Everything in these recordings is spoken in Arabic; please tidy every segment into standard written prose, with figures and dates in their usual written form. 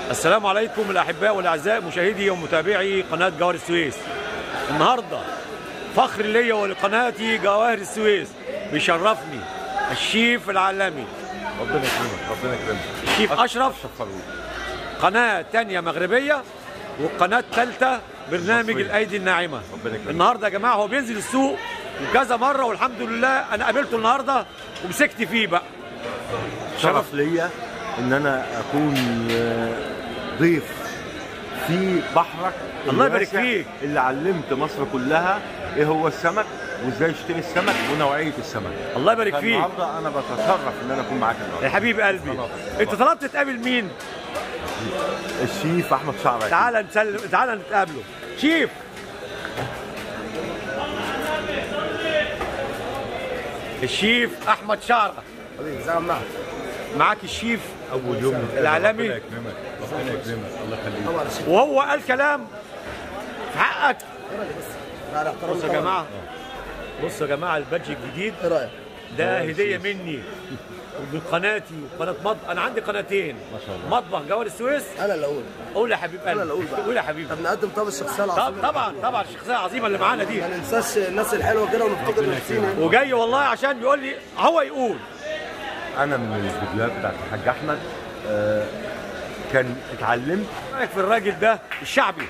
السلام عليكم الأحباء والأعزاء مشاهدي ومتابعي قناة جواهر السويس. النهاردة فخر ليا ولقناتي جواهر السويس، بيشرفني الشيف العالمي ربنا يكرمك ربنا يكرمك الشيف أشرف، قناة تانية مغربية والقناة الثالثة برنامج مصرية. الأيدي الناعمة. ربنا يكرمك. النهاردة يا جماعة هو بينزل السوق وكذا مرة، والحمد لله أنا قابلته النهاردة ومسكت فيه بقى. شرف ليا ان انا اكون ضيف في بحرك الله يبارك الواسع فيك. اللي علمت مصر كلها ايه هو السمك وازاي اشتري السمك ونوعيه السمك. الله يبارك فيك النهارده انا بتشرف ان انا اكون معاك النهارده يا حبيب قلبي. انت طلبت تقابل مين؟ الشيف احمد شعبة. تعالى نتقابله. شيف الشيف احمد شعره. حبيبي ازيك يا عم؟ معاك الشيف اول يوم العالمي. ربنا يكرمك ربنا يكرمك الله يخليك. طبعا يا شيخ. وهو قال كلام في حقك. لا لا احترم بصوا يا جماعه، بصوا يا جماعه البادج الجديد ايه رايك؟ ده هديه مني ومن قناتي وقناه مطبخ. انا عندي قناتين ما شاء الله. مطبخ جوهر السويس. انا اللي اقول. قول يا حبيب انا اللي قلبي، اقول بقى. قول يا حبيبي. طب نقدم الشخصيه العظيمه. طبعا الشخصيه العظيمه اللي معانا دي، ما ننساش الناس الحلوه كده ونفتكر نفسينا. وجاي والله عشان بيقول لي هو يقول. انا من الفيديوهات بتاعت الحاج احمد كان اتعلمت. رايك في الراجل ده الشعبي؟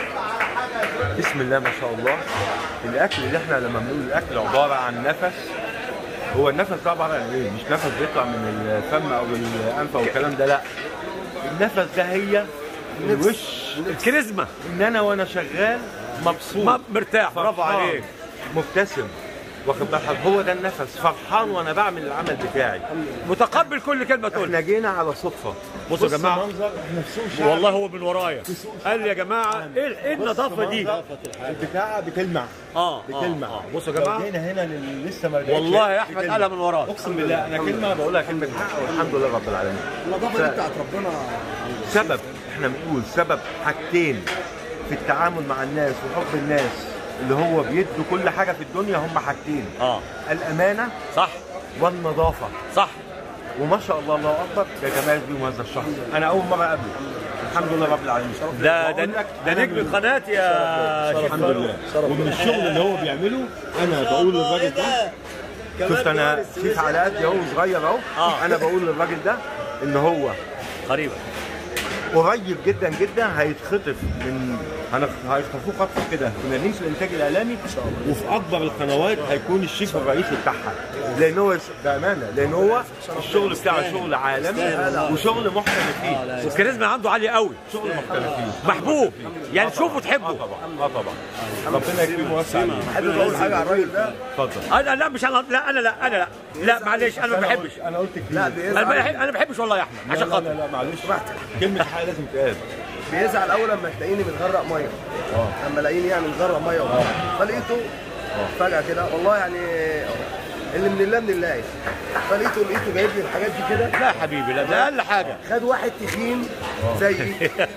بسم الله ما شاء الله. الاكل اللي احنا لما بنقول الاكل عباره عن نفس، هو النفس ده عباره عن ايه؟ مش نفس بيطلع من الفم او الانف او الكلام ده، لا. النفس ده هي الوش، الكاريزما، ان انا وانا شغال مبسوط مرتاح. برافو فرحان، عليك. مبتسم، واخد بالك؟ هو ده النفس، فرحان وانا بعمل العمل بتاعي. متقبل كل كلمه تقولها. احنا جينا على صدفه. بصوا يا جماعه، منظر احنا في سوق شعبي. والله هو من ورايا قال لي يا جماعه ايه النظافه دي؟ البتاعه بتلمع بتلمع. بصوا يا جماعه، جينا هنا لسه ما رجعتش. والله يا احمد بتلمع. قالها من وراك. اقسم بالله انا كلمه بقولها كلمه حق والحمد لله رب العالمين. النظافه دي بتاعت ربنا. سبب، احنا بنقول سبب حاجتين في التعامل مع الناس وحب الناس اللي هو بيدوا كل حاجه في الدنيا، هم حاجتين. الامانه صح والنظافه. صح. وما شاء الله الله اكبر يتميز بيهم هذا الشخص. انا اول مره اقابله، الحمد لله رب العالمين. ده نجم القناه يا شيخ. الحمد لله. ومن الشغل اللي هو بيعمله انا بقول للراجل ده، شفت انا شيف على قد اهو صغير اهو. انا بقول للراجل ده ان هو قريبا قريب جدا جدا هيتخطف من هيخطفوه خطفه كده من رئيس الانتاج الاعلامي، وفي اكبر القنوات هيكون الشيف الرئيسي بتاعها، لان هو بامانه، لان هو الشغل بتاعه شغل عالمي وشغل محترف فيه، والكاريزما عنده عاليه قوي، شغل محترف فيه، محبوب يعني تشوفه تحبه. طبعا طبعا. ربنا يكرمه ويوسع عليه. حابب اقول حاجه على الراجل ده. اتفضل. انا لا مش انا لا معلش، انا ما بحبش. انا قلت كتير. لا انا ما بحبش والله يا احمد عشان خاطر. لا معلش، كلمه حق لازم تتقال. بيزعل اول لما تلاقيني متغرق ميه. لما الاقيني يعني متغرق ميه فلقيته فجاه كده، والله يعني اللي من الله من الله. فلقيته جايب لي الحاجات دي كده. لا يا حبيبي، لا ده اقل حاجه. خد واحد تخين زيي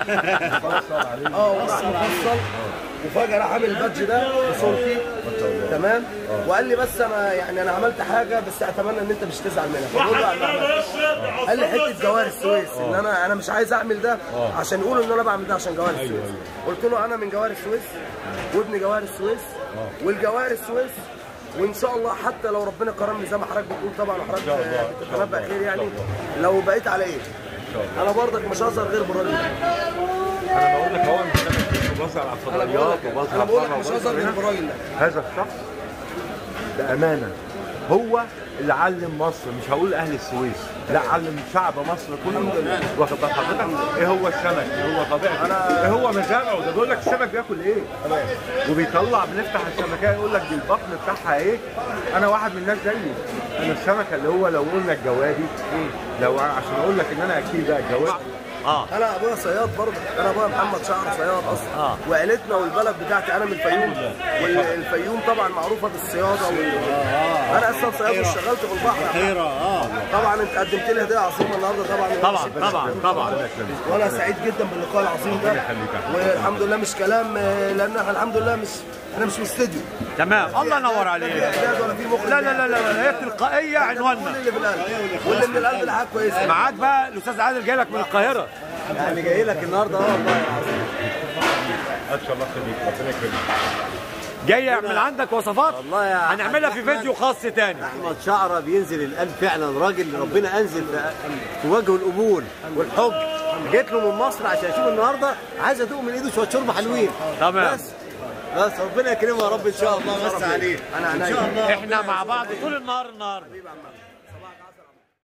وراح مفصل، وفجاه راح عامل البادج ده بصورتي تمام، وقال لي بس انا عملت حاجه بس اتمنى ان انت مش تزعل منها. فبقول له انا عملت. قال لي حته جواهر السويس ان انا مش عايز اعمل ده عشان يقولوا ان انا بعمل ده عشان جواهر السويس. قلت له انا من جواهر السويس وابن جواهر السويس والجواهر السويس، وان شاء الله حتى لو ربنا كرمني زي ما حضرتك بتقول طبعا، وحضرتك بتتنبأ خير يعني، لو بقيت على ايه انا برضك مش هظهر غير بالراجل ده. انا بقول لك هو مش بظهر على الفضائيات وبظهر. انا بقول لك مش هظهر غير بالراجل ده. هذا الشخص بامانه هو اللي علم مصر، مش هقول اهل السويس، لا، علم شعب مصر كله. واخد بال حضرتك ايه هو السمك، ايه هو طبيعته، ايه هو مزارعه. ده بيقول لك السمك بياكل ايه، وبيطلع بنفتح السمكيه يقول لك دي البطن بتاعها ايه. انا واحد من الناس زيي، انا السمكه اللي هو لو قلنا الجوادي، لو عشان اقول لك ان انا اكيد بقى الجوادي. انا ابويا صياد برضه، انا ابويا محمد شعر صياد اصلا. وعيلتنا والبلد بتاعتي انا من الفيوم، والفيوم طبعا معروفه بالصياده انا اصلا صياد واشتغلت في البحر. طبعا انت قدمت لي هديه عظيمه النهارده طبعا. وانا سعيد جدا باللقاء العظيم ده، والحمد لله مش كلام، لان احنا الحمد لله احنا مش في استديو. تمام، الله ينور عليك. لا هي تلقائيه عنواننا. واللي في القلب واللي من القلب ده حاجه كويسه. معاك بقى الاستاذ عادل جاي لك من القاهره. يعني جاي لك النهارده والله العظيم. ان شاء الله خليك ربنا يكرمك. جاي من عندك وصفات والله يا هنعملها في فيديو خاص تاني. احمد شعره بينزل القلب فعلا، راجل ربنا انزل في وجهه القبول والحب. جيت له من مصر عشان اشوف النهارده، عايز ادوق من ايده شويه شوربه حلوين. تمام. بس ربنا يكرمه يا رب ان شاء الله. بس عليه انا ان شاء الله احنا مع بعض طول النهار.